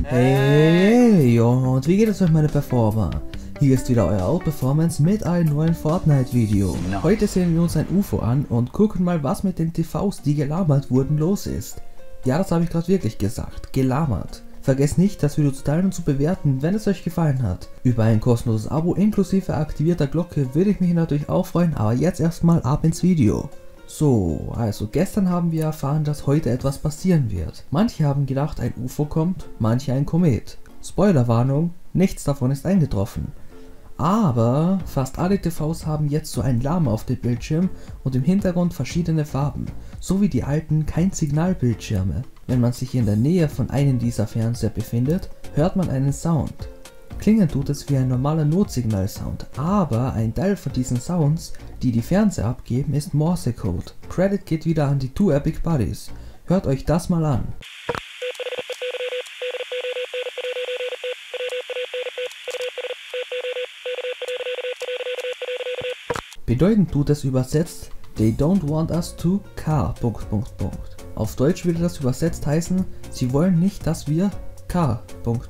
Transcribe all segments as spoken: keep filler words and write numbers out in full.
Hey, und wie geht es euch, meine Performer? Hier ist wieder euer Outperformance mit einem neuen Fortnite-Video. Heute sehen wir uns ein U F O an und gucken mal, was mit den T Vs, die gelamert wurden, los ist. Ja, das habe ich gerade wirklich gesagt, gelamert. Vergesst nicht, das Video zu teilen und zu bewerten, wenn es euch gefallen hat. Über ein kostenloses Abo inklusive aktivierter Glocke würde ich mich natürlich auch freuen, aber jetzt erstmal ab ins Video. So, also gestern haben wir erfahren, dass heute etwas passieren wird. Manche haben gedacht, ein U F O kommt, manche ein Komet. Spoilerwarnung, nichts davon ist eingetroffen. Aber fast alle T Vs haben jetzt so ein Lama auf dem Bildschirm und im Hintergrund verschiedene Farben, so wie die alten Kein-Signal-Bildschirme. Wenn man sich in der Nähe von einem dieser Fernseher befindet, hört man einen Sound. Klingen tut es wie ein normaler Notsignal-Sound, aber ein Teil von diesen Sounds, die die Fernseher abgeben, ist Morse-Code. Credit geht wieder an die Two Epic Buddies. Hört euch das mal an. Bedeutend tut es übersetzt, they don't want us to car... Auf Deutsch würde das übersetzt heißen, sie wollen nicht, dass wir K...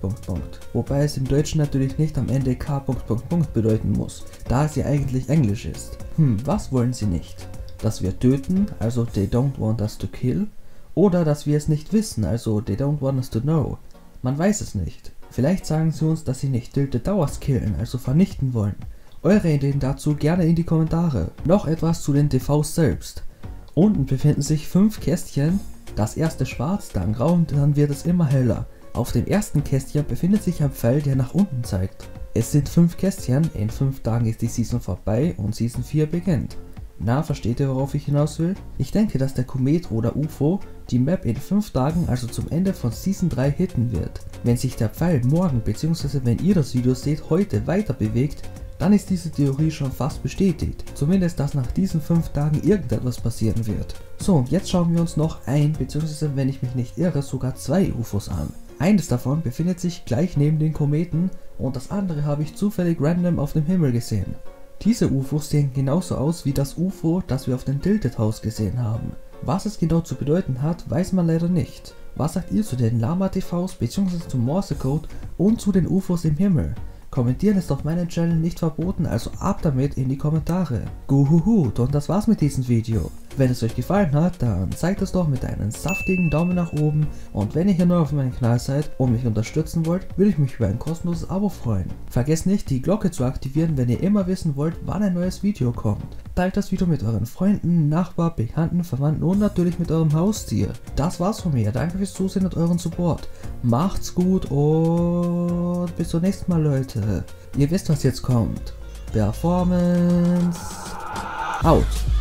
Wobei es im Deutschen natürlich nicht am Ende K... bedeuten muss, da es ja eigentlich Englisch ist. Hm, was wollen sie nicht? Dass wir töten, also they don't want us to kill? Oder dass wir es nicht wissen, also they don't want us to know? Man weiß es nicht. Vielleicht sagen sie uns, dass sie nicht Tilted Towers killen, also vernichten wollen. Eure Ideen dazu gerne in die Kommentare. Noch etwas zu den T Vs selbst. Unten befinden sich fünf Kästchen, das erste schwarz, dann grau und dann wird es immer heller. Auf dem ersten Kästchen befindet sich ein Pfeil, der nach unten zeigt. Es sind fünf Kästchen, in fünf Tagen ist die Season vorbei und Season vier beginnt. Na, versteht ihr, worauf ich hinaus will? Ich denke, dass der Komet oder U F O die Map in fünf Tagen, also zum Ende von Season drei, hitten wird. Wenn sich der Pfeil morgen bzw. wenn ihr das Video seht, heute weiter bewegt, dann ist diese Theorie schon fast bestätigt. Zumindest, dass nach diesen fünf Tagen irgendetwas passieren wird. So, und jetzt schauen wir uns noch ein, beziehungsweise wenn ich mich nicht irre, sogar zwei U F Os an. Eines davon befindet sich gleich neben den Kometen und das andere habe ich zufällig random auf dem Himmel gesehen. Diese U F Os sehen genauso aus wie das U F O, das wir auf dem Tilted House gesehen haben. Was es genau zu bedeuten hat, weiß man leider nicht. Was sagt ihr zu den Lama-T Vs bzw. zum Morse-Code und zu den U F Os im Himmel? Kommentieren ist auf meinem Channel nicht verboten, also ab damit in die Kommentare. Guhuhut, und das war's mit diesem Video. Wenn es euch gefallen hat, dann zeigt es doch mit einem saftigen Daumen nach oben und wenn ihr hier neu auf meinem Kanal seid und mich unterstützen wollt, würde ich mich über ein kostenloses Abo freuen. Vergesst nicht, die Glocke zu aktivieren, wenn ihr immer wissen wollt, wann ein neues Video kommt. Teilt das Video mit euren Freunden, Nachbarn, Bekannten, Verwandten und natürlich mit eurem Haustier. Das war's von mir, danke fürs Zusehen und euren Support. Macht's gut und bis zum nächsten Mal, Leute. Ihr wisst, was jetzt kommt. Performance out.